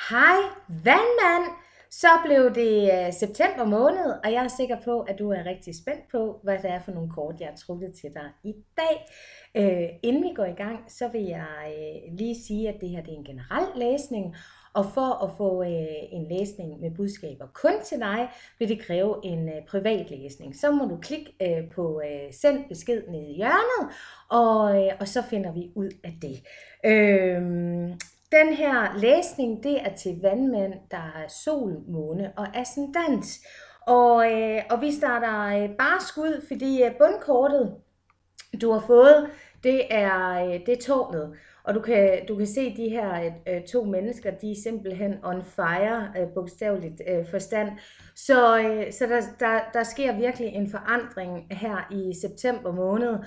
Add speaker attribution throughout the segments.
Speaker 1: Hej vandmand! Så blev det september måned, og jeg er sikker på, at du er rigtig spændt på, hvad det er for nogle kort, jeg har trukket til dig i dag. Inden vi går i gang, så vil jeg lige sige, at det her det er en generel læsning, og for at få en læsning med budskaber kun til dig, vil det kræve en privat læsning. Så må du klikke på send besked nede i hjørnet, og så finder vi ud af det. Den her læsning, det er til vandmænd, der har sol, måne og ascendans. Og vi starter bare skud, fordi bundkortet, du har fået, det er tårnet. Og du kan se de her to mennesker, de er simpelthen on fire, bogstaveligt forstand. Så der sker virkelig en forandring her i september måned.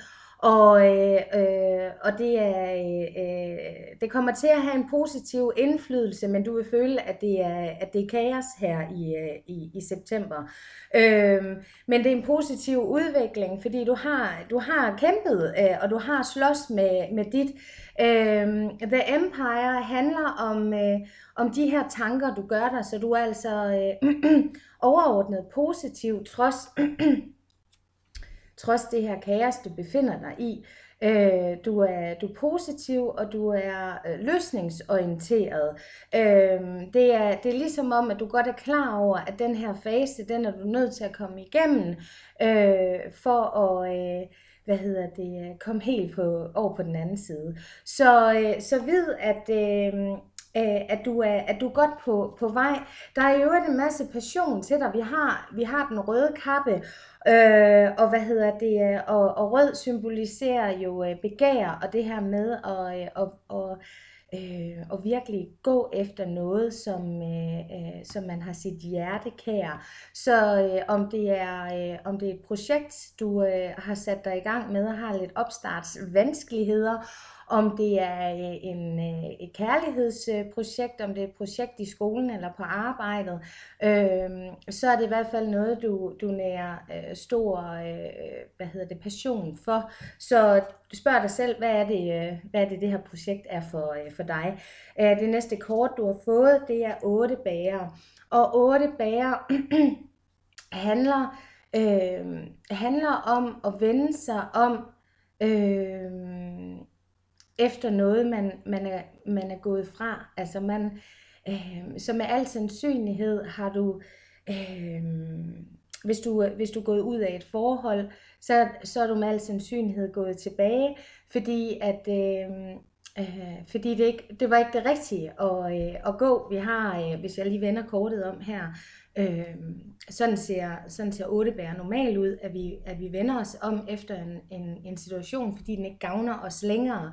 Speaker 1: Og det kommer til at have en positiv indflydelse, men du vil føle, at det er kaos her i september. Men det er en positiv udvikling, fordi du har kæmpet, og du har slås med dit. The Empire handler om de her tanker, du gør dig, så du er altså overordnet positiv, trods det her kaos, du befinder dig i. Du er positiv, og du er løsningsorienteret. Det er ligesom om, at du godt er klar over, at den her fase, den er du nødt til at komme igennem, for at komme helt over på den anden side. Så vid, at du er godt på vej. Der er jo en masse passion til dig. Vi har den røde kappe, og rød symboliserer jo begær, og det her med at virkelig gå efter noget, som man har sit hjerte kær. Så om det er et projekt, du har sat dig i gang med og har lidt opstartsvanskeligheder, om det er et kærlighedsprojekt, om det er et projekt i skolen eller på arbejdet, så er det i hvert fald noget, du nærer stor passion for. Så du spørger dig selv, hvad er det her projekt er for dig. Det næste kort, du har fået, det er 8 bager. Og 8 bager handler om at vende sig om efter noget, man er gået fra. Altså så med al sandsynlighed har du, hvis du er gået ud af et forhold, så er du med al sandsynlighed gået tilbage, fordi det var ikke det rigtige at gå. Vi har, hvis jeg lige vender kortet om her, sådan ser 8 bærer normalt ud, at vi vender os om efter en situation, fordi den ikke gavner os længere.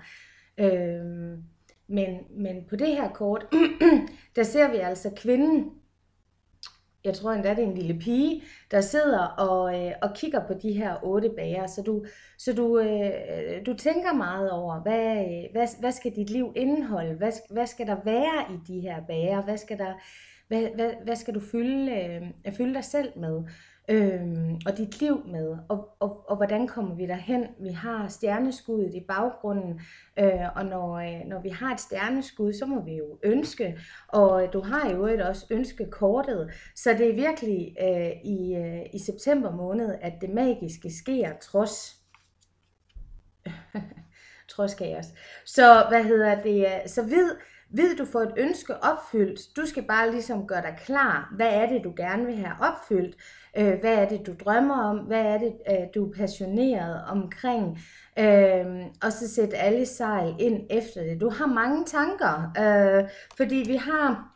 Speaker 1: Men på det her kort, der ser vi altså kvinden, jeg tror endda det er en lille pige, der sidder og kigger på de her 8 bager. Så du tænker meget over, hvad skal dit liv indeholde? Hvad skal der være i de her bager? Hvad skal du fylde dig selv med? Og dit liv med, og hvordan kommer vi derhen? Vi har stjerneskuddet i baggrunden, og når vi har et stjerneskud, så må vi jo ønske, og du har jo også ønskekortet, så det er virkelig i september måned, at det magiske sker trods kaos. Så så ved du får et ønske opfyldt. Du skal bare ligesom gøre dig klar. Hvad er det, du gerne vil have opfyldt? Hvad er det, du drømmer om? Hvad er det, du er passioneret omkring? Og så sæt alle sejl ind efter det. Du har mange tanker, fordi vi har,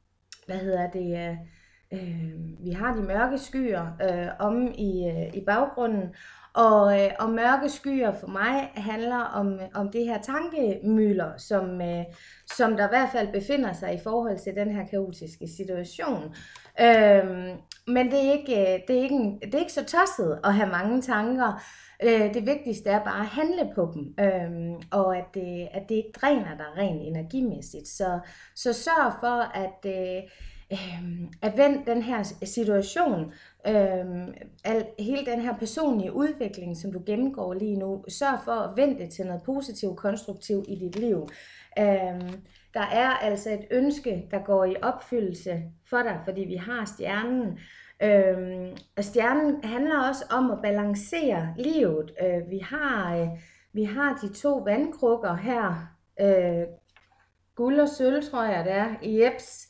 Speaker 1: vi har de mørke skyer om i baggrunden, og mørke skyer for mig handler om det her tankemylder, som der i hvert fald befinder sig i forhold til den her kaotiske situation. Men det er ikke så tosset at have mange tanker. Det vigtigste er bare at handle på dem, og at det ikke dræner dig rent energimæssigt. Så sørg for, at vende den her situation, hele den her personlige udvikling, som du gennemgår lige nu, sørg for at vende det til noget positivt, konstruktivt i dit liv. Der er altså et ønske, der går i opfyldelse for dig, fordi vi har stjernen. Og stjernen handler også om at balancere livet. Vi har de 2 vandkrukker her, guld og sølv, tror jeg det er, i Jeps.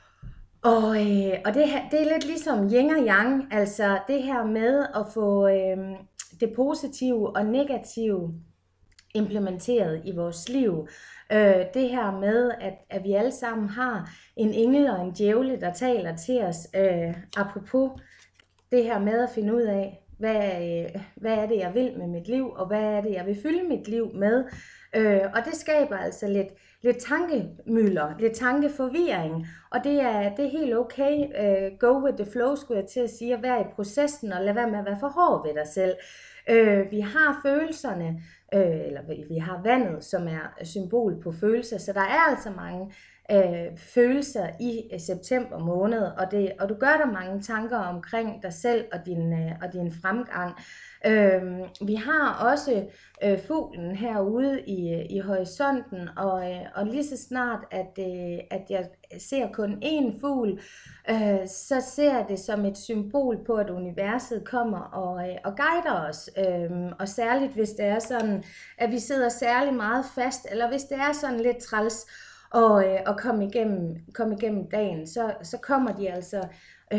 Speaker 1: Og det er lidt ligesom yin og yang, altså det her med at få det positive og negative implementeret i vores liv. Det her med, at vi alle sammen har en engel og en djævle, der taler til os, apropos det her med at finde ud af, hvad er det, jeg vil med mit liv, og hvad er det, jeg vil fylde mit liv med. Og det skaber altså lidt tankemylder, lidt tankeforvirring, og det er helt okay. Go with the flow, skulle jeg til at sige, at være i processen, og lad være med at være for hård ved dig selv. Vi har følelserne, eller vi har vandet, som er symbol på følelser, så der er altså mange følelser i september måned, og du gør dig mange tanker omkring dig selv og din fremgang. Vi har også fuglen herude i horisonten, og lige så snart at jeg ser kun én fugl, så ser jeg det som et symbol på, at universet kommer og guider os, og særligt hvis det er sådan, at vi sidder særlig meget fast, eller hvis det er sådan lidt træls og komme igennem dagen, så kommer de altså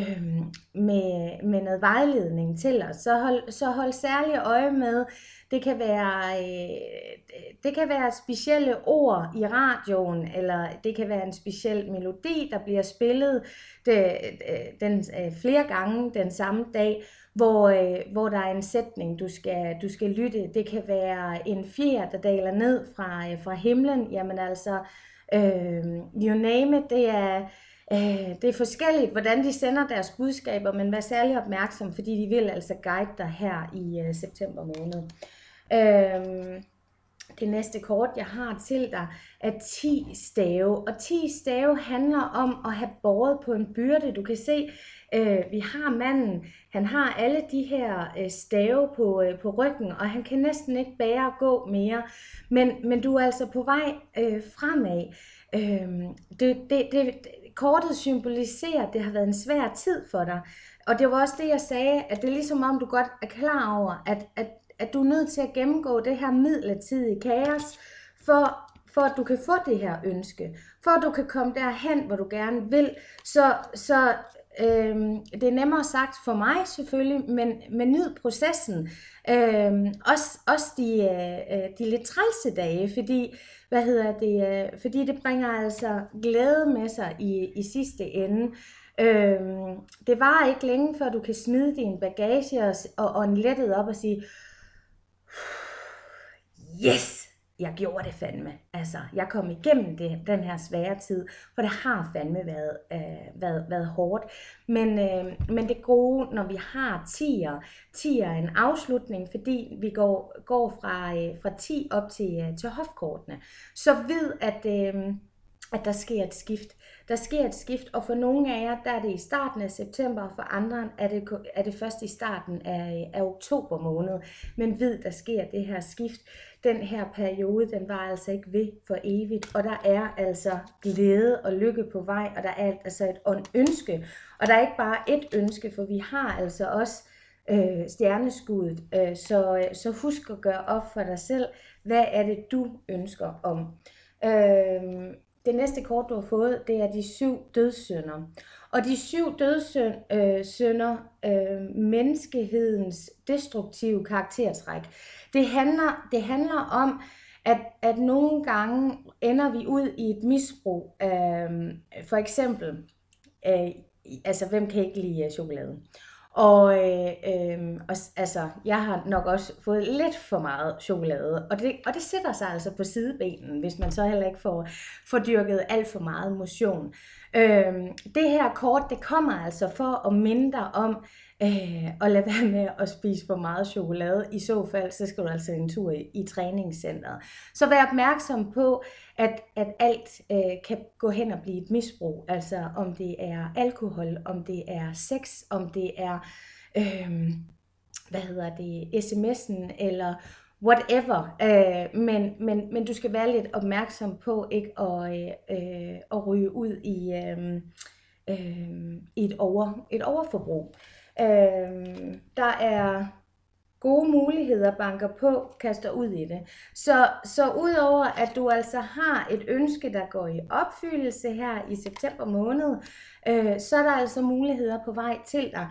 Speaker 1: med noget vejledning til os. Så hold særligt øje med, det kan være specielle ord i radioen, eller det kan være en speciel melodi, der bliver spillet flere gange den samme dag, hvor der er en sætning, du skal lytte. Det kan være en fjer, der daler ned fra himlen. Jamen altså, you name it, det er forskelligt, hvordan de sender deres budskaber, men vær særlig opmærksom, fordi de vil altså guide dig her i september måned. Det næste kort, jeg har til dig, er 10 stave, og 10 stave handler om at have båret på en byrde. Du kan se, vi har manden, han har alle de her stave på ryggen, og han kan næsten ikke bære at gå mere, men du er altså på vej fremad. Kortet symboliserer, at det har været en svær tid for dig, og det var også det, jeg sagde, at det er ligesom om, du godt er klar over, at du er nødt til at gennemgå det her midlertidige kaos, for at du kan få det her ønske, for at du kan komme derhen, hvor du gerne vil. Så det er nemmere sagt for mig selvfølgelig, men nyd processen. Også de lidt trælse dage, fordi det bringer altså glæde med sig i sidste ende. Det varer ikke længe, før du kan smide din bagage og en lettet op og sige, yes! Jeg gjorde det fandme. Altså, jeg kom igennem den her svære tid, for det har fandme været hårdt. Men det gode, når vi har 10'er er en afslutning, fordi vi går fra 10 op til hofkortene. Så ved, at der sker et skift. Der sker et skift, og for nogle af jer, der er det i starten af september, og for andre er det først i starten af oktober måned. Men ved, der sker det her skift. Den her periode, den var altså ikke ved for evigt, og der er altså glæde og lykke på vej, og der er altså et ønske. Og der er ikke bare et ønske, for vi har altså også stjerneskuddet. Så husk at gøre op for dig selv, hvad er det, du ønsker om. Det næste kort, du har fået, det er de 7 dødssynder. Og de 7 dødssynder, menneskehedens destruktive karaktertræk. Det handler om, at nogle gange ender vi ud i et misbrug. For eksempel, altså hvem kan ikke lide chokolade? Altså, jeg har nok også fået lidt for meget chokolade, og det sætter sig altså på sidebenen, hvis man så heller ikke får dyrket alt for meget motion. Det her kort, det kommer altså for at minde dig om, Og lad være med at spise for meget chokolade. I så fald, så skal du altså en tur i træningscenteret. Så vær opmærksom på, at alt kan gå hen og blive et misbrug. Altså om det er alkohol, om det er sex, om det er sms'en eller whatever. Men du skal være lidt opmærksom på ikke at ryge ud i et overforbrug. Der er gode muligheder, banker på, kaster ud i det. Så udover at du altså har et ønske, der går i opfyldelse her i september måned, så er der altså muligheder på vej til dig.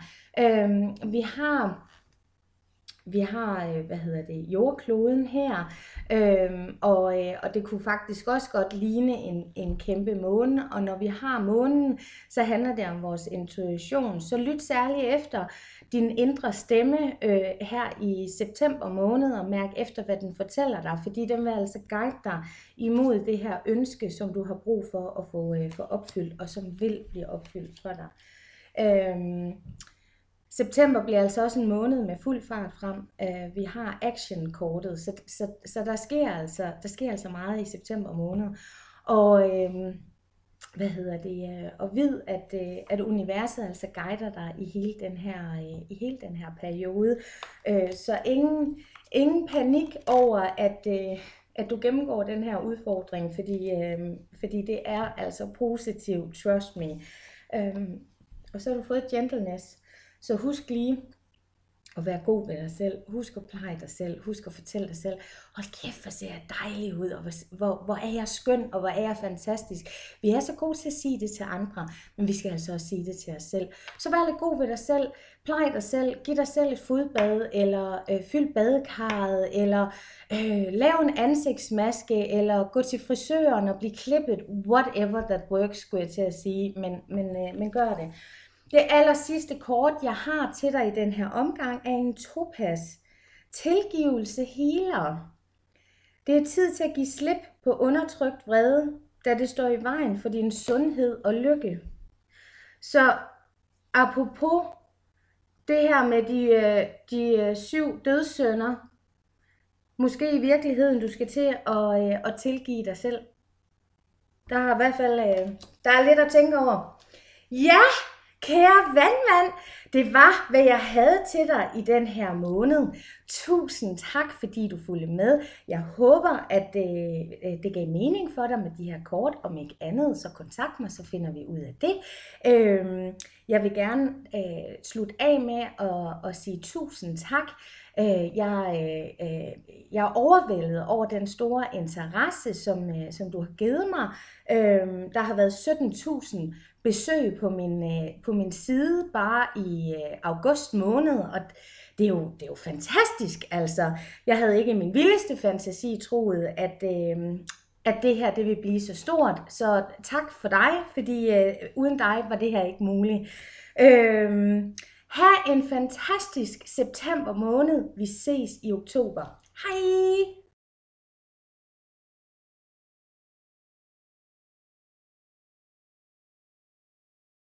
Speaker 1: Vi har jordkloden her, og det kunne faktisk også godt ligne en kæmpe måne, og når vi har månen, så handler det om vores intuition, så lyt særligt efter din indre stemme her i september måned, og mærk efter, hvad den fortæller dig, fordi den vil altså guide dig imod det her ønske, som du har brug for at få opfyldt, og som vil blive opfyldt for dig. September bliver altså også en måned med fuld fart frem. Vi har action-kortet, så der sker altså meget i september måned. Og og vid, at universet altså guider dig i hele den her periode. Så ingen panik over, at du gennemgår den her udfordring, fordi det er altså positivt, trust me. Og så har du fået gentleness. Så husk lige at være god ved dig selv. Husk at pleje dig selv. Husk at fortælle dig selv. Hold kæft, hvor ser jeg dejlig ud, og hvor er jeg skøn, og hvor er jeg fantastisk. Vi er så gode til at sige det til andre, men vi skal altså også sige det til os selv. Så vær lidt god ved dig selv. Pleje dig selv. Giv dig selv et fodbad, eller fyld badekarret, eller lav en ansigtsmaske, eller gå til frisøren og blive klippet. Whatever that works, skulle jeg til at sige, men gør det. Det aller sidste kort, jeg har til dig i den her omgang, er en topas. Tilgivelse healer. Det er tid til at give slip på undertrykt vrede, da det står i vejen for din sundhed og lykke. Så apropos det her med de 7 dødssynder, måske i virkeligheden du skal til at tilgive dig selv. Der er i hvert fald der er lidt at tænke over. Ja! Kære vandmand, det var, hvad jeg havde til dig i den her måned. Tusind tak, fordi du fulgte med. Jeg håber, at det gav mening for dig med de her kort. Om ikke andet, så kontakt mig, så finder vi ud af det. Jeg vil gerne slutte af med at sige tusind tak. Jeg er overvældet over den store interesse, som du har givet mig. Der har været 17.000 besøg på min side bare i august måned, og det er jo fantastisk. Altså, jeg havde ikke i min vildeste fantasi troet, at det her det vil blive så stort. Så tak for dig, fordi uden dig var det her ikke muligt. Ha' en fantastisk september måned. Vi ses i oktober. Hej!